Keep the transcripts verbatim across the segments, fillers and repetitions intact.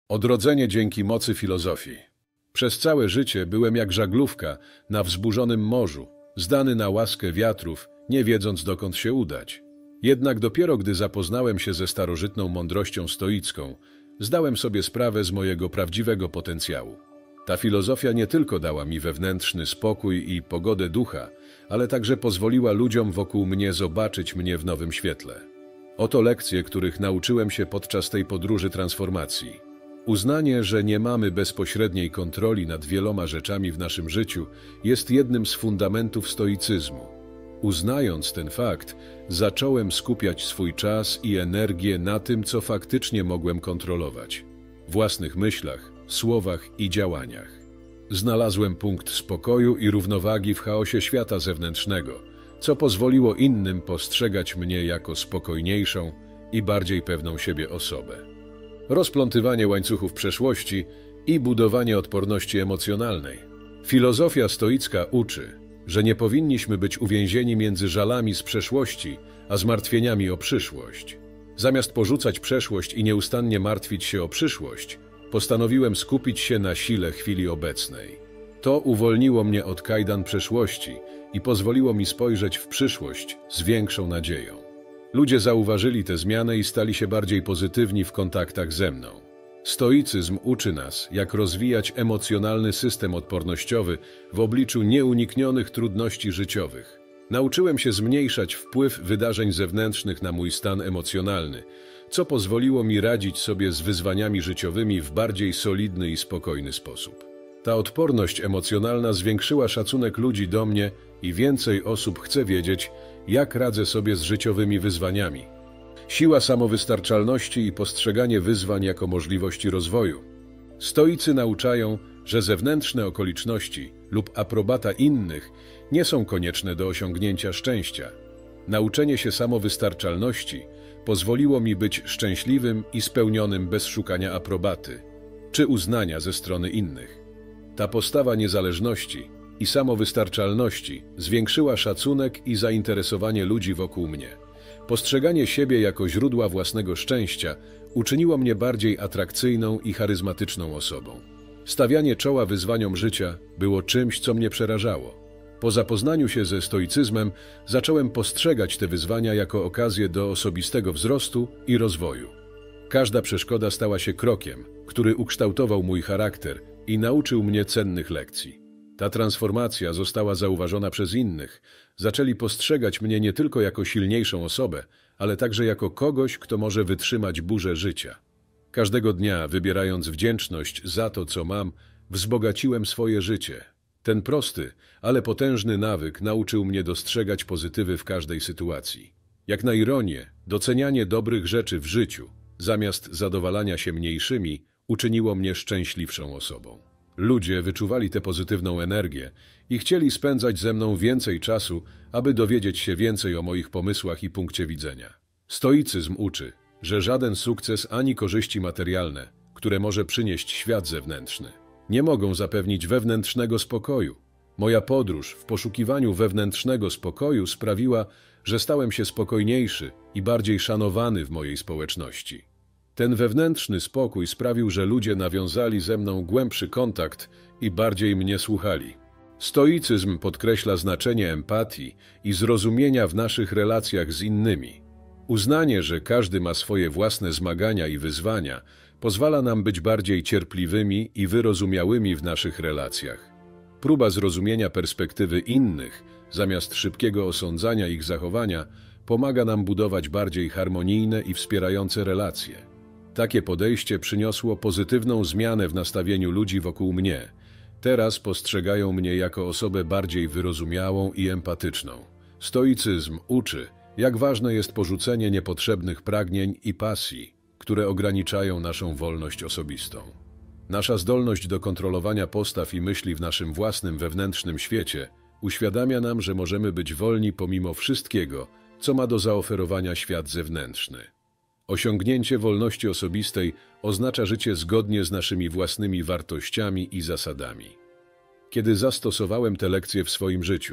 Odrodzenie dzięki mocy filozofii. Przez całe życie byłem jak żaglówka na wzburzonym morzu, zdany na łaskę wiatrów, nie wiedząc dokąd się udać. Jednak dopiero gdy zapoznałem się ze starożytną mądrością stoicką, zdałem sobie sprawę z mojego prawdziwego potencjału. Ta filozofia nie tylko dała mi wewnętrzny spokój i pogodę ducha, ale także pozwoliła ludziom wokół mnie zobaczyć mnie w nowym świetle. Oto lekcje, których nauczyłem się podczas tej podróży transformacji. Uznanie, że nie mamy bezpośredniej kontroli nad wieloma rzeczami w naszym życiu, jest jednym z fundamentów stoicyzmu. Uznając ten fakt, zacząłem skupiać swój czas i energię na tym, co faktycznie mogłem kontrolować – własnych myślach, słowach i działaniach. Znalazłem punkt spokoju i równowagi w chaosie świata zewnętrznego, co pozwoliło innym postrzegać mnie jako spokojniejszą i bardziej pewną siebie osobę. Rozplątywanie łańcuchów przeszłości i budowanie odporności emocjonalnej. Filozofia stoicka uczy, że nie powinniśmy być uwięzieni między żalami z przeszłości, a zmartwieniami o przyszłość. Zamiast porzucać przeszłość i nieustannie martwić się o przyszłość, postanowiłem skupić się na sile chwili obecnej. To uwolniło mnie od kajdan przeszłości i pozwoliło mi spojrzeć w przyszłość z większą nadzieją. Ludzie zauważyli tę zmianę i stali się bardziej pozytywni w kontaktach ze mną. Stoicyzm uczy nas, jak rozwijać emocjonalny system odpornościowy w obliczu nieuniknionych trudności życiowych. Nauczyłem się zmniejszać wpływ wydarzeń zewnętrznych na mój stan emocjonalny, co pozwoliło mi radzić sobie z wyzwaniami życiowymi w bardziej solidny i spokojny sposób. Ta odporność emocjonalna zwiększyła szacunek ludzi do mnie i więcej osób chce wiedzieć, jak radzę sobie z życiowymi wyzwaniami. Siła samowystarczalności i postrzeganie wyzwań jako możliwości rozwoju. Stoicy nauczają, że zewnętrzne okoliczności lub aprobata innych nie są konieczne do osiągnięcia szczęścia. Nauczenie się samowystarczalności pozwoliło mi być szczęśliwym i spełnionym bez szukania aprobaty czy uznania ze strony innych. Ta postawa niezależności i samowystarczalności zwiększyła szacunek i zainteresowanie ludzi wokół mnie. Postrzeganie siebie jako źródła własnego szczęścia uczyniło mnie bardziej atrakcyjną i charyzmatyczną osobą. Stawianie czoła wyzwaniom życia było czymś, co mnie przerażało. Po zapoznaniu się ze stoicyzmem zacząłem postrzegać te wyzwania jako okazję do osobistego wzrostu i rozwoju. Każda przeszkoda stała się krokiem, który ukształtował mój charakter i nauczył mnie cennych lekcji. Ta transformacja została zauważona przez innych. Zaczęli postrzegać mnie nie tylko jako silniejszą osobę, ale także jako kogoś, kto może wytrzymać burzę życia. Każdego dnia, wybierając wdzięczność za to, co mam, wzbogaciłem swoje życie. Ten prosty, ale potężny nawyk nauczył mnie dostrzegać pozytywy w każdej sytuacji. Jak na ironię, docenianie dobrych rzeczy w życiu, zamiast zadowalania się mniejszymi, uczyniło mnie szczęśliwszą osobą. Ludzie wyczuwali tę pozytywną energię i chcieli spędzać ze mną więcej czasu, aby dowiedzieć się więcej o moich pomysłach i punkcie widzenia. Stoicyzm uczy, że żaden sukces ani korzyści materialne, które może przynieść świat zewnętrzny, nie mogą zapewnić wewnętrznego spokoju. Moja podróż w poszukiwaniu wewnętrznego spokoju sprawiła, że stałem się spokojniejszy i bardziej szanowany w mojej społeczności. Ten wewnętrzny spokój sprawił, że ludzie nawiązali ze mną głębszy kontakt i bardziej mnie słuchali. Stoicyzm podkreśla znaczenie empatii i zrozumienia w naszych relacjach z innymi. Uznanie, że każdy ma swoje własne zmagania i wyzwania, pozwala nam być bardziej cierpliwymi i wyrozumiałymi w naszych relacjach. Próba zrozumienia perspektywy innych, zamiast szybkiego osądzania ich zachowania, pomaga nam budować bardziej harmonijne i wspierające relacje. Takie podejście przyniosło pozytywną zmianę w nastawieniu ludzi wokół mnie. Teraz postrzegają mnie jako osobę bardziej wyrozumiałą i empatyczną. Stoicyzm uczy, jak ważne jest porzucenie niepotrzebnych pragnień i pasji, które ograniczają naszą wolność osobistą. Nasza zdolność do kontrolowania postaw i myśli w naszym własnym wewnętrznym świecie uświadamia nam, że możemy być wolni pomimo wszystkiego, co ma do zaoferowania świat zewnętrzny. Osiągnięcie wolności osobistej oznacza życie zgodnie z naszymi własnymi wartościami i zasadami. Kiedy zastosowałem te lekcje w swoim życiu,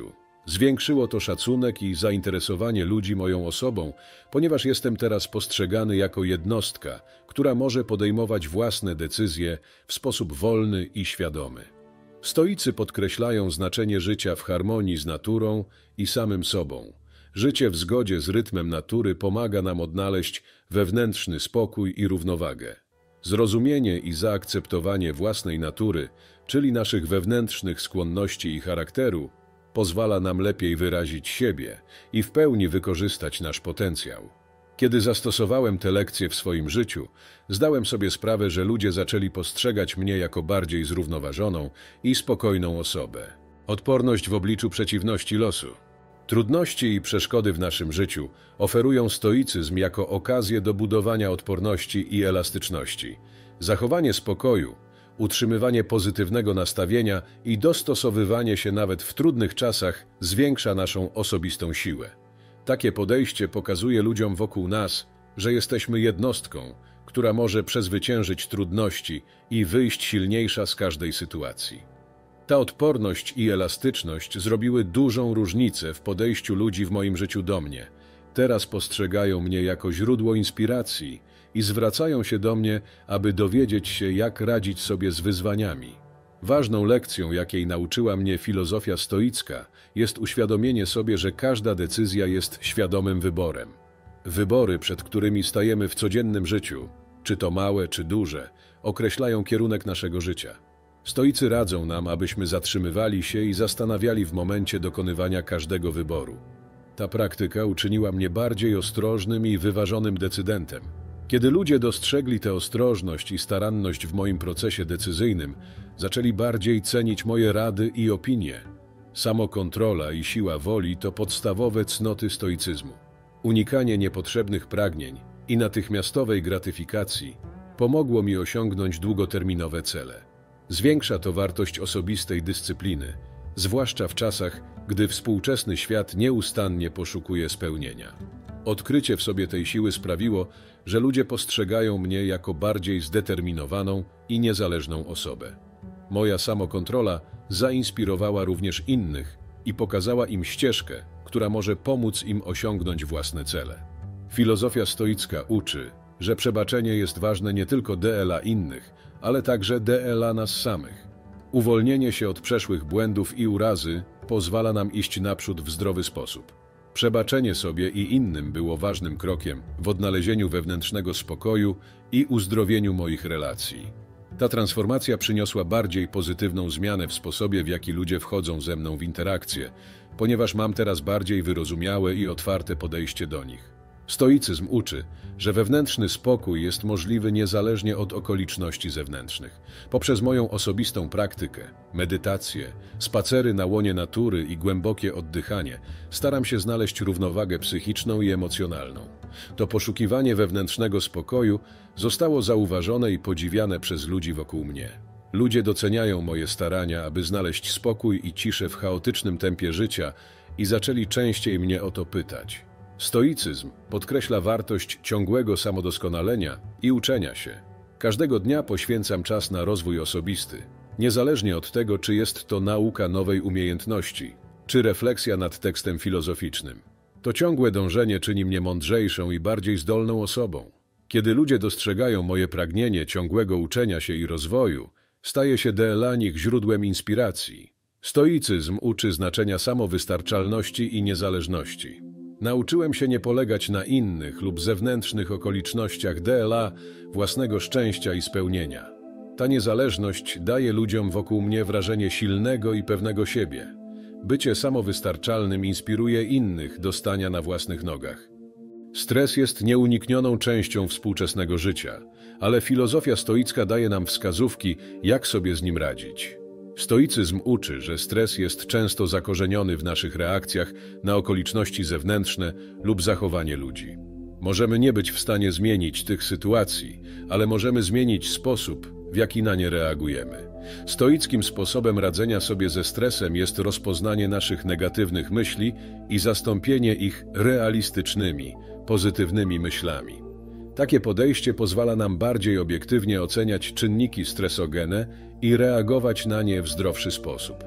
Zwiększyło to szacunek i zainteresowanie ludzi moją osobą, ponieważ jestem teraz postrzegany jako jednostka, która może podejmować własne decyzje w sposób wolny i świadomy. Stoicy podkreślają znaczenie życia w harmonii z naturą i samym sobą. Życie w zgodzie z rytmem natury pomaga nam odnaleźć wewnętrzny spokój i równowagę. Zrozumienie i zaakceptowanie własnej natury, czyli naszych wewnętrznych skłonności i charakteru, pozwala nam lepiej wyrazić siebie i w pełni wykorzystać nasz potencjał. Kiedy zastosowałem te lekcje w swoim życiu, zdałem sobie sprawę, że ludzie zaczęli postrzegać mnie jako bardziej zrównoważoną i spokojną osobę. Odporność w obliczu przeciwności losu. Trudności i przeszkody w naszym życiu oferują stoicyzm jako okazję do budowania odporności i elastyczności. Zachowanie spokoju, utrzymywanie pozytywnego nastawienia i dostosowywanie się nawet w trudnych czasach zwiększa naszą osobistą siłę. Takie podejście pokazuje ludziom wokół nas, że jesteśmy jednostką, która może przezwyciężyć trudności i wyjść silniejsza z każdej sytuacji. Ta odporność i elastyczność zrobiły dużą różnicę w podejściu ludzi w moim życiu do mnie. Teraz postrzegają mnie jako źródło inspiracji i zwracają się do mnie, aby dowiedzieć się, jak radzić sobie z wyzwaniami. Ważną lekcją, jakiej nauczyła mnie filozofia stoicka, jest uświadomienie sobie, że każda decyzja jest świadomym wyborem. Wybory, przed którymi stajemy w codziennym życiu, czy to małe, czy duże, określają kierunek naszego życia. Stoicy radzą nam, abyśmy zatrzymywali się i zastanawiali w momencie dokonywania każdego wyboru. Ta praktyka uczyniła mnie bardziej ostrożnym i wyważonym decydentem. Kiedy ludzie dostrzegli tę ostrożność i staranność w moim procesie decyzyjnym, zaczęli bardziej cenić moje rady i opinie. Samokontrola i siła woli to podstawowe cnoty stoicyzmu. Unikanie niepotrzebnych pragnień i natychmiastowej gratyfikacji pomogło mi osiągnąć długoterminowe cele. Zwiększa to wartość osobistej dyscypliny, zwłaszcza w czasach, gdy współczesny świat nieustannie poszukuje spełnienia. Odkrycie w sobie tej siły sprawiło, że ludzie postrzegają mnie jako bardziej zdeterminowaną i niezależną osobę. Moja samokontrola zainspirowała również innych i pokazała im ścieżkę, która może pomóc im osiągnąć własne cele. Filozofia stoicka uczy, że przebaczenie jest ważne nie tylko dla innych, ale także dla nas samych. Uwolnienie się od przeszłych błędów i urazy pozwala nam iść naprzód w zdrowy sposób. Przebaczenie sobie i innym było ważnym krokiem w odnalezieniu wewnętrznego spokoju i uzdrowieniu moich relacji. Ta transformacja przyniosła bardziej pozytywną zmianę w sposobie, w jaki ludzie wchodzą ze mną w interakcje, ponieważ mam teraz bardziej wyrozumiałe i otwarte podejście do nich. Stoicyzm uczy, że wewnętrzny spokój jest możliwy niezależnie od okoliczności zewnętrznych. Poprzez moją osobistą praktykę, medytację, spacery na łonie natury i głębokie oddychanie staram się znaleźć równowagę psychiczną i emocjonalną. To poszukiwanie wewnętrznego spokoju zostało zauważone i podziwiane przez ludzi wokół mnie. Ludzie doceniają moje starania, aby znaleźć spokój i ciszę w chaotycznym tempie życia i zaczęli częściej mnie o to pytać. Stoicyzm podkreśla wartość ciągłego samodoskonalenia i uczenia się. Każdego dnia poświęcam czas na rozwój osobisty, niezależnie od tego, czy jest to nauka nowej umiejętności, czy refleksja nad tekstem filozoficznym. To ciągłe dążenie czyni mnie mądrzejszą i bardziej zdolną osobą. Kiedy ludzie dostrzegają moje pragnienie ciągłego uczenia się i rozwoju, staje się dla nich źródłem inspiracji. Stoicyzm uczy znaczenia samowystarczalności i niezależności. Nauczyłem się nie polegać na innych lub zewnętrznych okolicznościach dla własnego szczęścia i spełnienia. Ta niezależność daje ludziom wokół mnie wrażenie silnego i pewnego siebie. Bycie samowystarczalnym inspiruje innych do stania na własnych nogach. Stres jest nieuniknioną częścią współczesnego życia, ale filozofia stoicka daje nam wskazówki, jak sobie z nim radzić. Stoicyzm uczy, że stres jest często zakorzeniony w naszych reakcjach na okoliczności zewnętrzne lub zachowanie ludzi. Możemy nie być w stanie zmienić tych sytuacji, ale możemy zmienić sposób, w jaki na nie reagujemy. Stoickim sposobem radzenia sobie ze stresem jest rozpoznanie naszych negatywnych myśli i zastąpienie ich realistycznymi, pozytywnymi myślami. Takie podejście pozwala nam bardziej obiektywnie oceniać czynniki stresogenne i reagować na nie w zdrowszy sposób.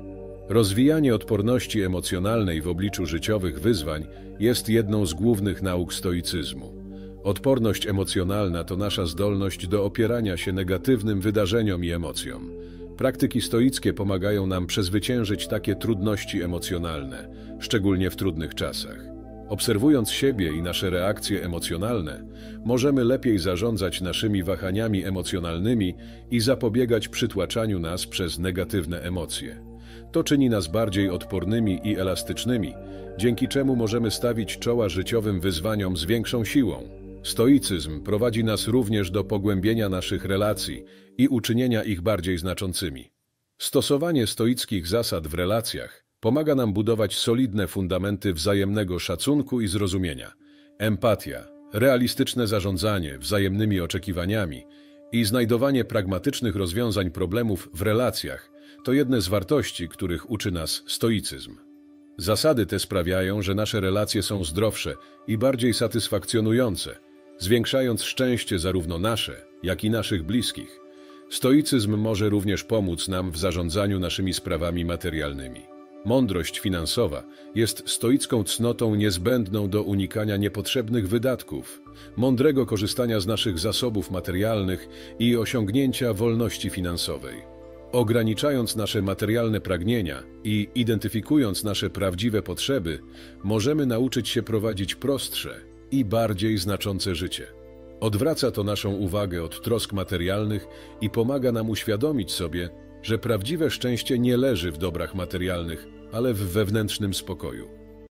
Rozwijanie odporności emocjonalnej w obliczu życiowych wyzwań jest jedną z głównych nauk stoicyzmu. Odporność emocjonalna to nasza zdolność do opierania się negatywnym wydarzeniom i emocjom. Praktyki stoickie pomagają nam przezwyciężyć takie trudności emocjonalne, szczególnie w trudnych czasach. Obserwując siebie i nasze reakcje emocjonalne, możemy lepiej zarządzać naszymi wahaniami emocjonalnymi i zapobiegać przytłaczaniu nas przez negatywne emocje. To czyni nas bardziej odpornymi i elastycznymi, dzięki czemu możemy stawić czoła życiowym wyzwaniom z większą siłą. Stoicyzm prowadzi nas również do pogłębienia naszych relacji i uczynienia ich bardziej znaczącymi. Stosowanie stoickich zasad w relacjach pomaga nam budować solidne fundamenty wzajemnego szacunku i zrozumienia. Empatia, realistyczne zarządzanie wzajemnymi oczekiwaniami i znajdowanie pragmatycznych rozwiązań problemów w relacjach to jedne z wartości, których uczy nas stoicyzm. Zasady te sprawiają, że nasze relacje są zdrowsze i bardziej satysfakcjonujące, zwiększając szczęście zarówno nasze, jak i naszych bliskich. Stoicyzm może również pomóc nam w zarządzaniu naszymi sprawami materialnymi. Mądrość finansowa jest stoicką cnotą niezbędną do unikania niepotrzebnych wydatków, mądrego korzystania z naszych zasobów materialnych i osiągnięcia wolności finansowej. Ograniczając nasze materialne pragnienia i identyfikując nasze prawdziwe potrzeby, możemy nauczyć się prowadzić prostsze i bardziej znaczące życie. Odwraca to naszą uwagę od trosk materialnych i pomaga nam uświadomić sobie, że prawdziwe szczęście nie leży w dobrach materialnych, ale w wewnętrznym spokoju.